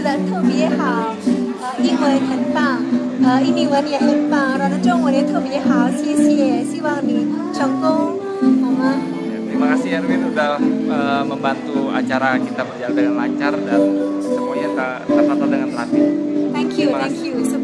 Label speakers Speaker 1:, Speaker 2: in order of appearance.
Speaker 1: 的特别好，英文很棒，印尼文也很棒，然后中文也特别好，谢谢，希望你成功，好吗？
Speaker 2: Terima kasih Erwin udah membantu acara kita berjalan dengan lancar dan semuanya tertata dengan rapi.
Speaker 1: Thank you, thank you.